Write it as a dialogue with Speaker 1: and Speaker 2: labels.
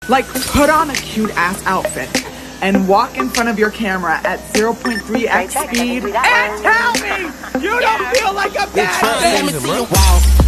Speaker 1: Like, put on a cute-ass outfit and walk in front of your camera at 0.3x speed and tell me you don't feel like a bad bitch.
Speaker 2: Let me see you walk.